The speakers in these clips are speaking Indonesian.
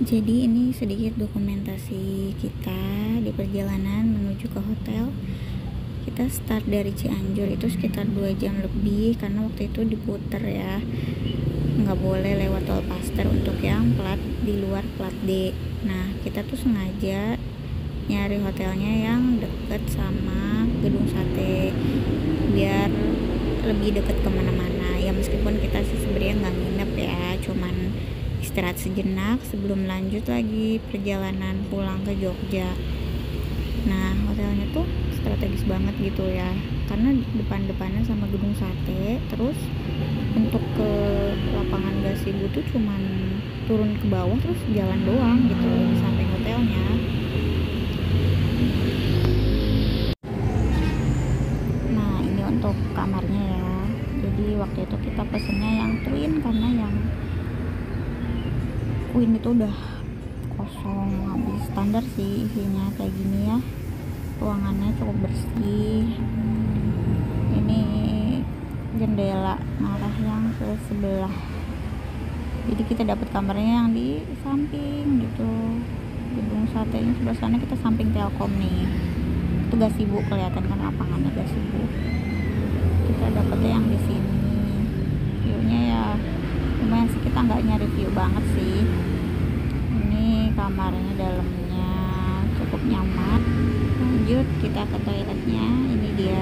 Jadi ini sedikit dokumentasi kita di perjalanan menuju ke hotel. Kita start dari Cianjur itu sekitar 2 jam lebih karena waktu itu diputer ya, nggak boleh lewat tol Paster untuk yang plat di luar plat D. Nah kita tuh sengaja nyari hotelnya yang deket sama gedung sate biar lebih deket kemana-mana ya, meskipun kita sih sebenarnya nggak nginep ya, cuman istirahat sejenak sebelum lanjut lagi perjalanan pulang ke Jogja. Nah hotelnya tuh strategis banget gitu ya, karena depan-depannya sama gedung sate. Terus untuk ke lapangan gazebo tuh cuman turun ke bawah terus jalan doang gitu di samping hotelnya. Nah ini untuk kamarnya ya, jadi waktu itu kita pesennya yang twin karena yang queen itu udah kosong habis. Standar sih isinya kayak gini ya, ruangannya cukup bersih. Ini jendela arah yang ke sebelah, jadi kita dapat kamarnya yang di samping gitu. Gedung sate ini sebelah sana, kita samping Telkom nih. Itu gazebo, kelihatan kan lapangannya gazebo. Kita dapetnya yang di sini. View-nya ya lumayan sih, kita nggak nyari view banget sih. Ini kamarnya, dalamnya cukup nyaman. Lanjut kita ke toiletnya. Ini dia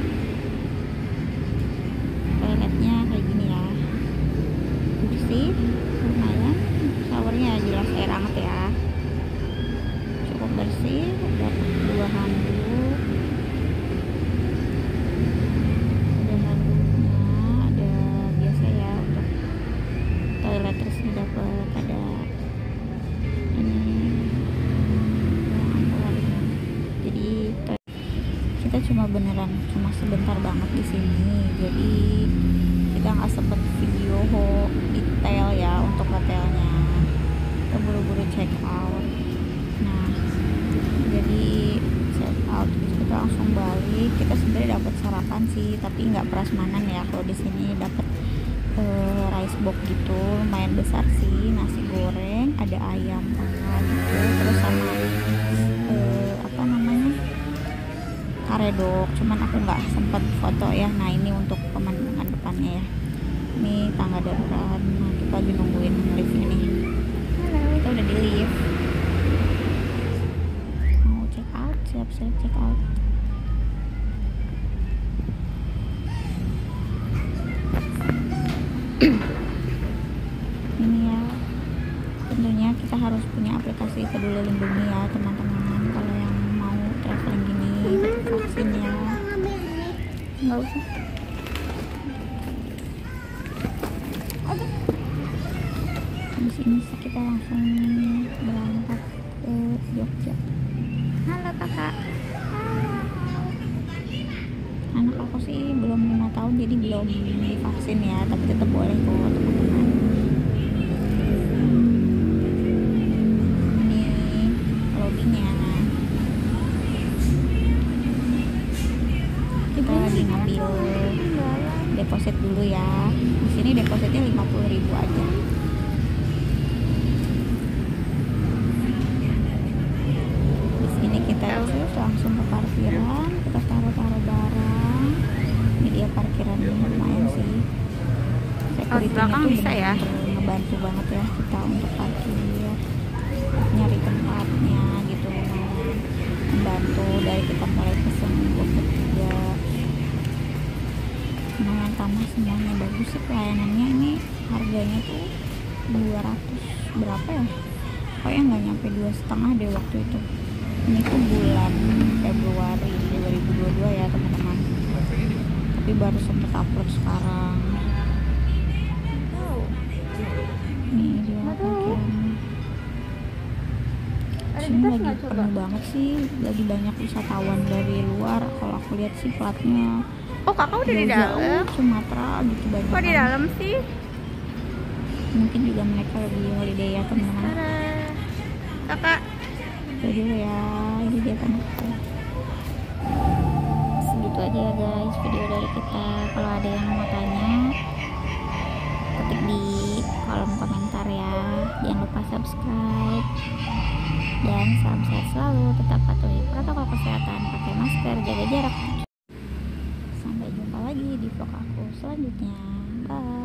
toiletnya kayak gini ya, bersih lumayan. Showernya jelas air hangat ya, cukup bersih. Dapat 2 handuk, ada handuknya, ada biasa ya untuk toilet. Terus dapat ada ini ruangan. Jadi kita cuma sebentar banget di sini, jadi kita nggak sempet video detail ya untuk hotelnya. Kita buru-buru check out. Nah jadi check out kita langsung balik. Kita sebenarnya dapat sarapan sih, tapi nggak prasmanan ya. Kalau di sini dapat rice box gitu, lumayan besar sih. Nasi goreng, ada ayam gitu, terus sama apa namanya, karedok. Cuman aku nggak sempat foto ya. Nah ini untuk pemandangan depannya ya. Ini tangga darurat. Nah kita lagi nungguin lift ini. Halo, kita udah di lift. Mau check out, siap-siap check out. Ini ya, tentunya kita harus punya aplikasi Peduli Lindungi ya teman-teman, kalau yang mau traveling gini. Vaksin ya, nggak usah. Di sini kita langsung berangkat ke Jogja. Halo kakak. Anak aku sih belum 5 tahun, jadi belum divaksin ya, tapi tetap boleh kok teman-teman. Ini lobbynya. Kita lagi ngambil deposit dulu ya. Di sini depositnya 50.000 aja. Di sini kita langsung ke parkiran, kita taruh barang. Ini dia parkirannya, lumayan sih. Security-nya tuh bisa ya, ngebantu banget ya kita untuk parkir, nyari tempatnya gitu, lumayan membantu. Dari kita mulai pesen GoFood juga lumayan ramah, semuanya bagus sih pelayanannya. Ini harganya tuh 200 berapa ya, pokoknya nggak nyampe 2,5 deh waktu itu. Ini tuh bulan Februari 2022 ya teman-teman, tapi baru sempet upload sekarang. Nih dia parkirannya. Sini lagi penuh banget sih, lagi banyak wisatawan dari luar. Kalau aku lihat sih platnya, oh kakak udah di dalam, Sumatera gitu banyak. kok di dalam sih? Mungkin juga mereka lagi holiday ya teman-teman. Kakak Udah dulu ya, ini dia kan. Segitu aja ya guys video dari kita. Kalau ada yang mau tanya, ketik di kolom komentar ya. Jangan lupa subscribe. subscribe. Dan salam sehat selalu, tetap patuhi protokol kesehatan, pakai masker, jaga jarak. Sampai jumpa lagi di vlog aku selanjutnya. Bye.